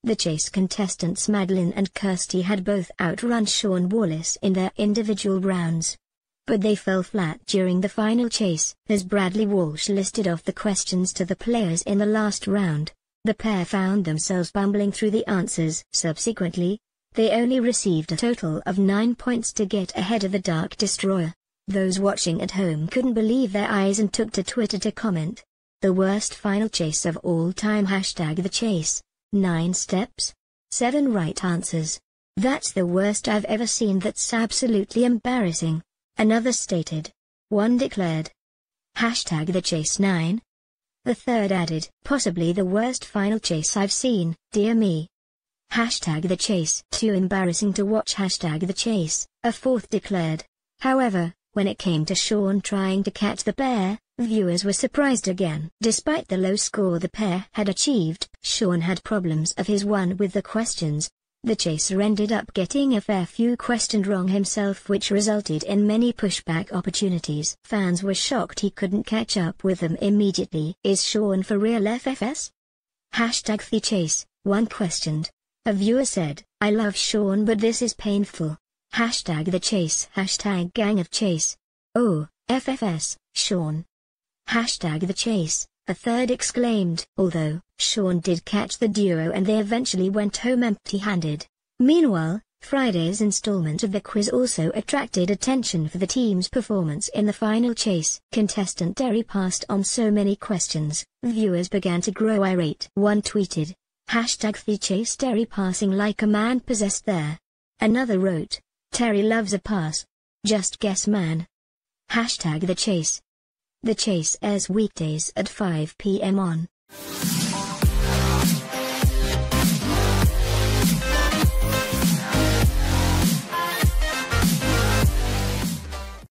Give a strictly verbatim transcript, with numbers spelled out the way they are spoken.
The chase contestants Madeleine and Kirsty had both outrun Shaun Wallace in their individual rounds. But they fell flat during the final chase, as Bradley Walsh listed off the questions to the players in the last round. The pair found themselves bumbling through the answers. Subsequently, they only received a total of nine points to get ahead of the Dark Destroyer. Those watching at home couldn't believe their eyes and took to Twitter to comment. The worst final chase of all time. Hashtag the chase. Nine steps? Seven right answers. That's the worst I've ever seen. That's absolutely embarrassing. Another stated. One declared. Hashtag the chase nine. The third added, possibly the worst final chase I've seen, dear me. Hashtag the chase. Too embarrassing to watch. Hashtag the chase, a fourth declared. However, when it came to Shaun trying to catch the bear, viewers were surprised again. Despite the low score the pair had achieved, Shaun had problems of his own with the questions. The chaser ended up getting a fair few questions wrong himself, which resulted in many pushback opportunities. Fans were shocked he couldn't catch up with them immediately. Is Shaun for real F F S? Hashtag the chase, one questioned. A viewer said, I love Shaun but this is painful. Hashtag the chase. Hashtag gang of chase. Oh, F F S, Shaun. Hashtag the chase, a third exclaimed. Although, Shaun did catch the duo and they eventually went home empty-handed. Meanwhile, Friday's installment of the quiz also attracted attention for the team's performance in the final chase. Contestant Terry passed on so many questions, viewers began to grow irate. One tweeted, hashtag the chase. Terry passing like a man possessed there. Another wrote, Terry loves a pass. Just guess man. Hashtag the chase. The chase airs weekdays at five p m on